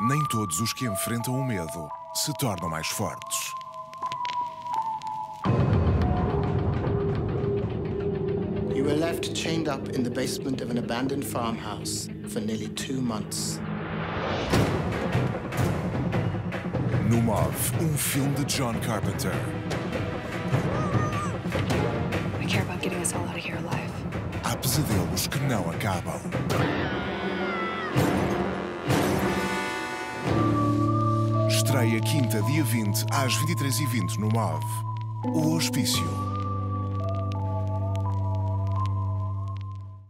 Nem todos os que enfrentam o medo se tornam mais fortes. You were left chained up in the basement of an abandoned farmhouse for nearly 2 months. No MOV, filme de John Carpenter. I care about getting us all out of here alive. Há pesadelos que não acabam. Estreia quinta, dia 20, às 23h20 no MOV. O Hospício.